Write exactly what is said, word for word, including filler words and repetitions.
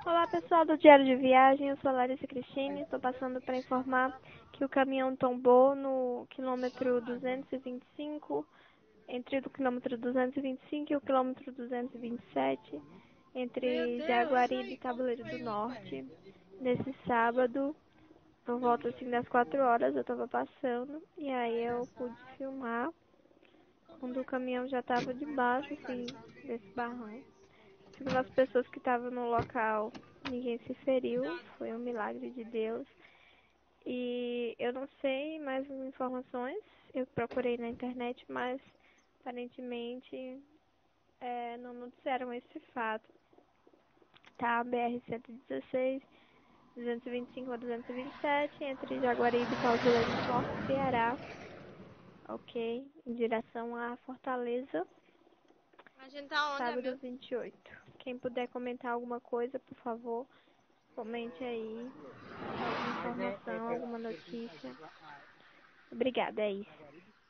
Olá pessoal do Diário de Viagem, eu sou a Larissa Cristine, estou passando para informar que o caminhão tombou no quilômetro duzentos e vinte e cinco, entre o quilômetro duzentos e vinte e cinco e o quilômetro duzentos e vinte e sete, entre Jaguaribe e Tabuleiro do Norte, nesse sábado, por volta assim das quatro horas eu estava passando, e aí eu pude filmar quando o caminhão já estava debaixo assim, desse barranco. Segundo as pessoas que estavam no local, ninguém se feriu, foi um milagre de Deus. E eu não sei mais informações, eu procurei na internet, mas aparentemente é, não noticiaram esse fato. Tá, B R cento e dezesseis, duzentos e vinte e cinco a duzentos e vinte e sete, entre Jaguaribe e Caldeirão do Norte, Ceará, ok, em direção à Fortaleza. A gente tá onde, Sábado amigo? vinte e oito. Quem puder comentar alguma coisa, por favor, comente aí alguma informação, alguma notícia. Obrigada, é isso.